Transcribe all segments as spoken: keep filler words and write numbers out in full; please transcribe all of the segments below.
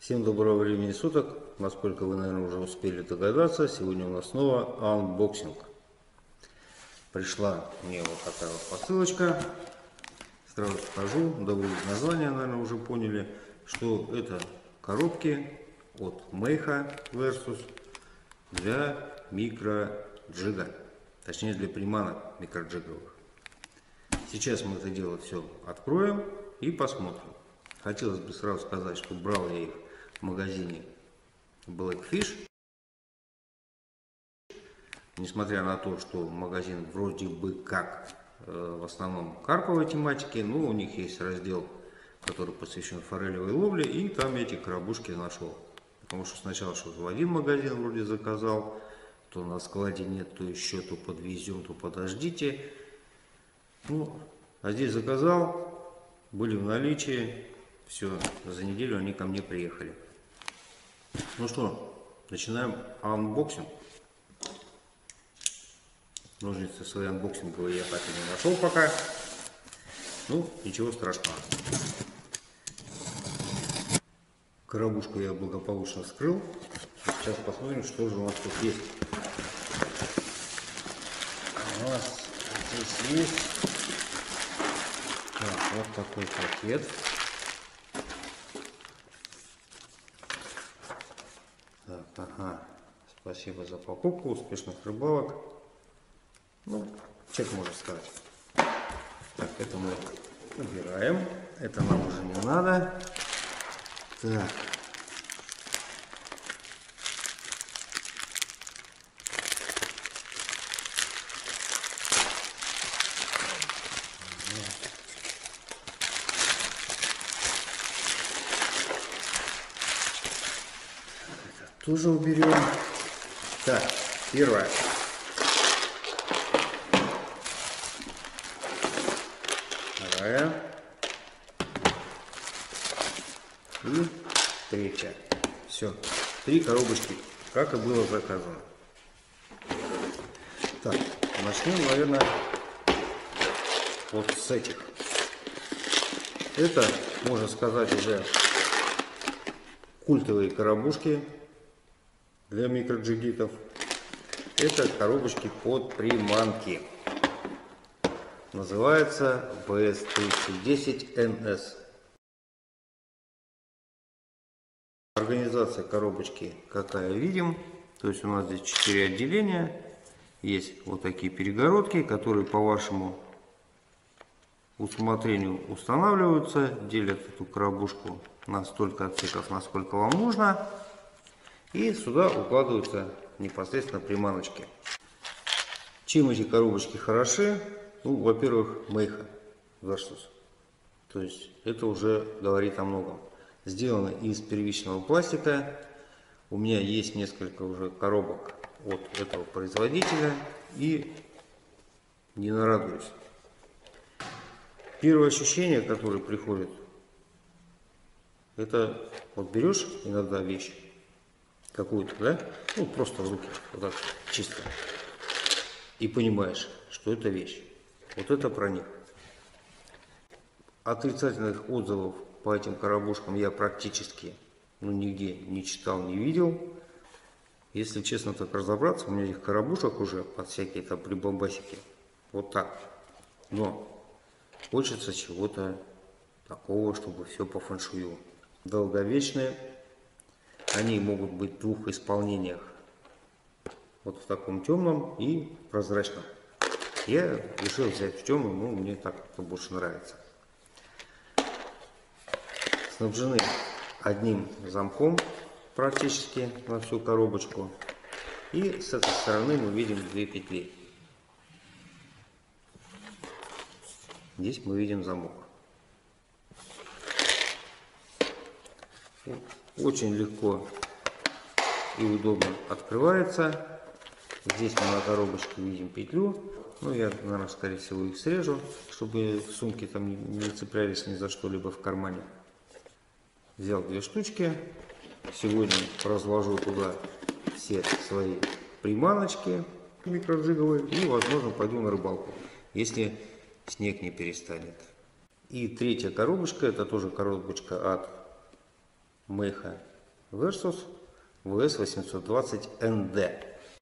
Всем доброго времени суток. Насколько вы, наверное, уже успели догадаться, сегодня у нас снова анбоксинг. Пришла мне вот такая вот посылочка. Сразу скажу, да вы из названия, наверное, уже поняли, что это коробки от Meiha Versus для микроджига. Точнее, для приманок микроджиговых. Сейчас мы это дело все откроем и посмотрим. Хотелось бы сразу сказать, что брал я их в магазине Blackfish. Несмотря на то, что магазин вроде бы как э, в основном карповой тематике, но у них есть раздел, который посвящен форелевой ловле, и там эти коробушки нашел. Потому что сначала что-то в один магазин вроде заказал, то на складе нет, то еще, то подвезем, то подождите. Ну, а здесь заказал, были в наличии, все, за неделю они ко мне приехали. Ну что, начинаем анбоксинг. Ножницы свои анбоксинговые я так и не нашел пока. Ну, ничего страшного. Коробушку я благополучно вскрыл. Сейчас посмотрим, что же у нас тут есть. У нас здесь есть так, вот такой пакет. Так, ага. Спасибо за покупку, успешных рыбалок. Ну, чек можно сказать. Так, это мы убираем. Это нам уже не надо. Так. Это тоже уберем. Так, первое. Вторая. И третья. Все. Три коробочки, как и было заказано. Так, начнем, наверное, вот с этих. Это, можно сказать, уже культовые коробушки для микроджигитов. Это коробочки под приманки. Называется би эс триста десять эн эс. Организация коробочки какая видим. То есть у нас здесь четыре отделения. Есть вот такие перегородки, которые по вашему усмотрению устанавливаются. Делят эту коробушку на столько отсеков, насколько вам нужно. И сюда укладываются непосредственно приманочки. Чем эти коробочки хороши? Ну, во-первых, Meiha Versus. То есть это уже говорит о многом. Сделано из первичного пластика. У меня есть несколько уже коробок от этого производителя. И не нарадуюсь. Первое ощущение, которое приходит, это вот берешь иногда вещь какую-то, да? Ну, просто в руки, вот так, чисто. И понимаешь, что это вещь. Вот это про них. Отрицательных отзывов по этим коробушкам я практически ну, нигде не читал, не видел. Если честно так разобраться, у меня этих коробушек уже под всякие там прибамбасики. Вот так. Но хочется чего-то такого, чтобы все по фэншую. Долговечные. Они могут быть в двух исполнениях. Вот в таком темном и прозрачном. Я решил взять в темном, ну мне так больше нравится. Снабжены одним замком практически на всю коробочку. И с этой стороны мы видим две петли. Здесь мы видим замок. Очень легко и удобно открывается. Здесь мы на коробочке видим петлю. Ну, я, наверное, скорее всего их срежу, чтобы сумки там не цеплялись ни за что-либо в кармане. Взял две штучки. Сегодня разложу туда все свои приманочки микроджиговые и, возможно, пойду на рыбалку, если снег не перестанет. И третья коробочка, это тоже коробочка от Meiha Versus ви эс восемьсот двадцать эн ди.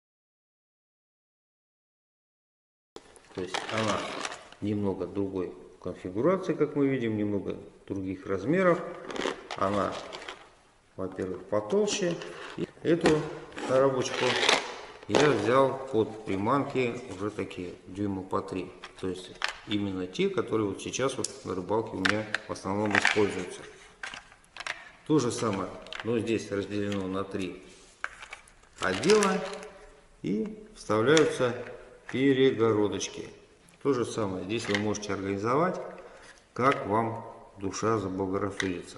То есть она немного другой конфигурации, как мы видим, немного других размеров. Она, во-первых, потолще. И эту коробочку я взял под приманки уже такие дюйма по три. То есть именно те, которые вот сейчас вот на рыбалке у меня в основном используются. То же самое, но здесь разделено на три отдела и вставляются перегородочки. То же самое здесь вы можете организовать, как вам душа заблагорассудится.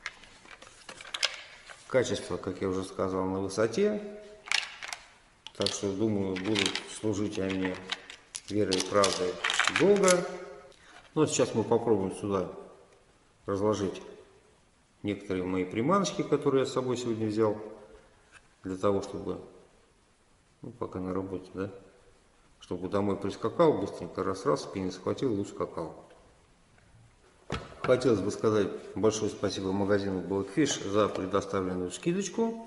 Качество, как я уже сказал, на высоте. Так что, думаю, будут служить они верой и правдой долго. Ну, а сейчас мы попробуем сюда разложить некоторые мои приманочки, которые я с собой сегодня взял. Для того, чтобы, ну, пока на работе, да, чтобы домой прискакал, быстренько раз-раз, спиннинг схватил и ускакал. Хотелось бы сказать большое спасибо магазину Blackfish за предоставленную скидочку.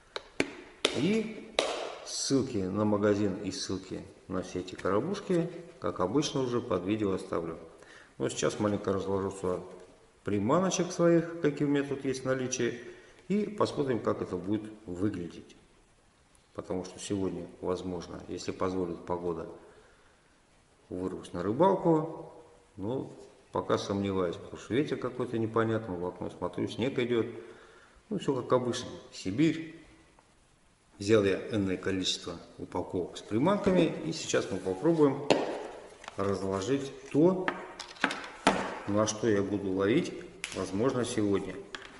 И ссылки на магазин и ссылки на все эти коробушки, как обычно, уже под видео оставлю. Но сейчас маленько разложу сюда приманочек своих, какие у меня тут есть в наличии. И посмотрим, как это будет выглядеть. Потому что сегодня, возможно, если позволит погода, вырвусь на рыбалку. Но пока сомневаюсь, потому что ветер какой-то непонятный. В окно смотрю, снег идет. Ну, все как обычно. Сибирь. Взял я энное количество упаковок с приманками. И сейчас мы попробуем разложить то, на что я буду ловить, возможно, сегодня.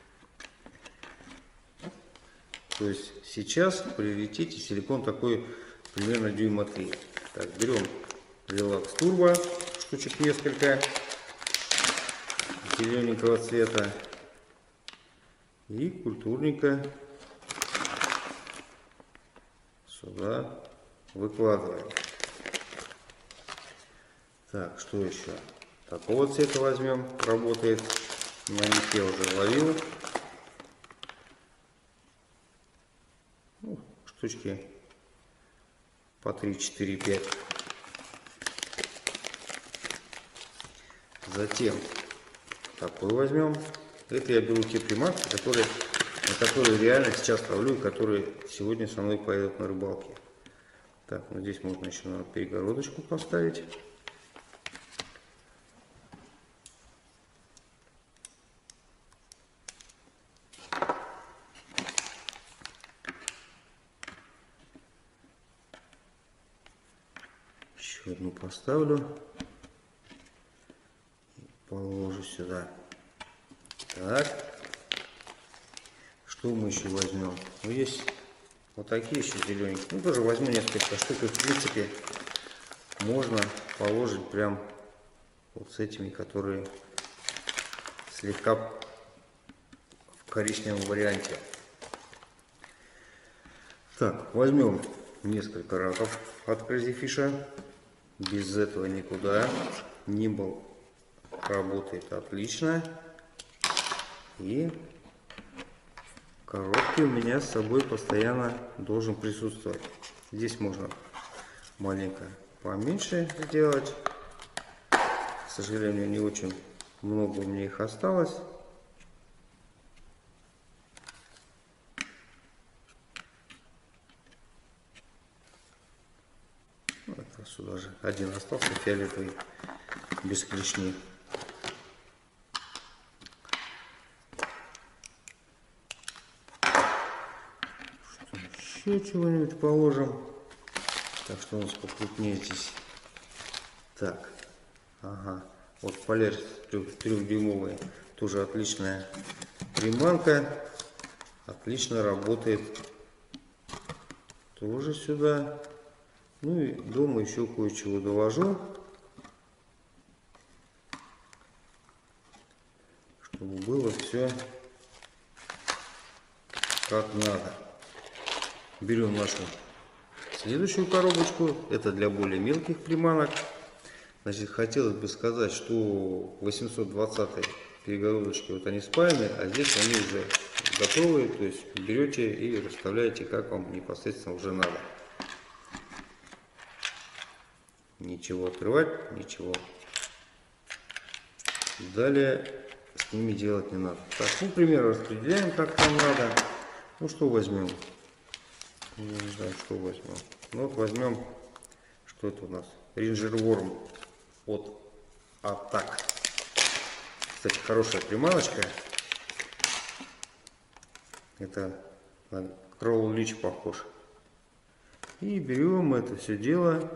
То есть сейчас в приоритете силикон такой примерно дюйма три. Так, берем релакс турбо, штучек несколько, зелененького цвета. И культурненько сюда выкладываем. Так, что еще? Такого цвета возьмем, работает. На них я уже ловил. Ну, штучки по три, четыре, пять. Затем такой возьмем. Это я беру те приманки, которые, на которые реально сейчас ловлю, и которые сегодня со мной поедут на рыбалке. Так, ну здесь можно еще, наверное, перегородочку поставить. Еще одну поставлю и положу сюда. Так, что мы еще возьмем? Ну, есть вот такие еще зелененькие. Ну, тоже возьму несколько штук. И, в принципе, можно положить прям вот с этими, которые слегка в коричневом варианте. Так, возьмем несколько раков от Crazy Fish. Без этого никуда. Нимбл работает отлично. И в коробке у меня с собой постоянно должен присутствовать. Здесь можно маленько поменьше сделать. К сожалению, не очень много у меня их осталось. Это сюда же один остался, фиолетовый, без клешни. Еще чего-нибудь положим. Так, что у нас покрупнее здесь. Так, ага, вот Полярис трехдюймовая, тоже отличная приманка, отлично работает. Тоже сюда. Ну и дома еще кое-чего доложу, чтобы было все как надо. Берем нашу следующую коробочку. Это для более мелких приманок. Значит, хотелось бы сказать, что восемьсот двадцатый перегородочки вот они спаяны, а здесь они уже готовые, то есть берете и расставляете, как вам непосредственно уже надо. Ничего отрывать, ничего. Далее с ними делать не надо. Так, ну, пример распределяем, как нам надо. Ну, что возьмем? Не знаю, что возьмем. Ну, вот возьмем, что это у нас? Ranger Worm от Attack. Кстати, хорошая приманочка. Это на Crawl Leech похож. И берем это все дело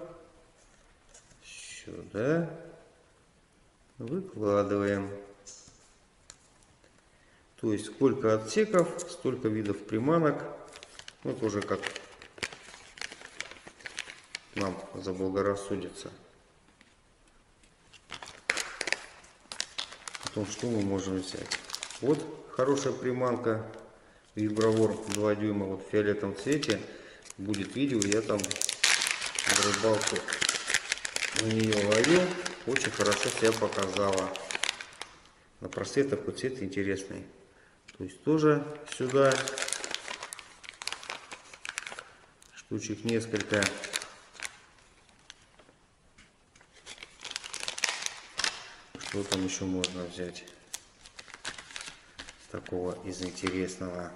сюда, выкладываем. То есть сколько отсеков, столько видов приманок. Вот уже как нам заблагорассудится. Потом что мы можем взять? Вот хорошая приманка Vibroworm два дюйма, вот в фиолетовом цвете. Будет видео, я там рыбалку на нее ловил. Очень хорошо себя показала. На просвет такой цвет интересный. То есть тоже сюда штучек несколько. Что там еще можно взять такого из интересного?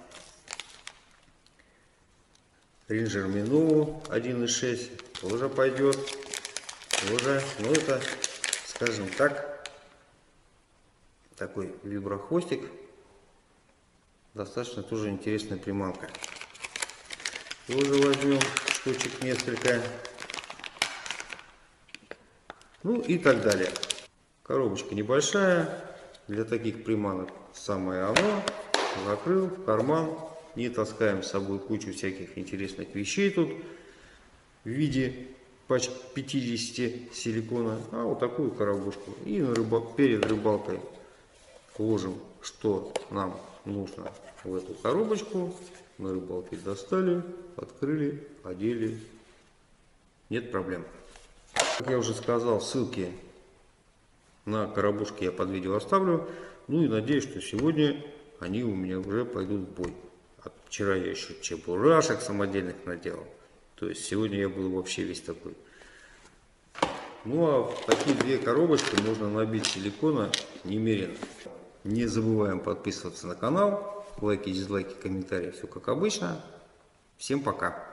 Ranger Minnow один и шесть тоже пойдет. Тоже, ну это, скажем так, такой виброхвостик. Достаточно тоже интересная приманка. Тоже возьмем штучек несколько. Ну и так далее. Коробочка небольшая. Для таких приманок самое оно. Закрыл в карман. Не таскаем с собой кучу всяких интересных вещей тут. В виде пачки пятидесяти силикона. А вот такую коробочку. И на рыба... перед рыбалкой ложим, что нам нужно в эту коробочку. На рыбалке достали, открыли, одели. Нет проблем. Как я уже сказал, ссылки на коробушки я под видео оставлю. Ну и надеюсь, что сегодня они у меня уже пойдут в бой. А вчера я еще чебурашек самодельных наделал. То есть сегодня я был вообще весь такой. Ну а в такие две коробочки можно набить силикона немерено. Не забываем подписываться на канал. Лайки, дизлайки, комментарии. Все как обычно. Всем пока.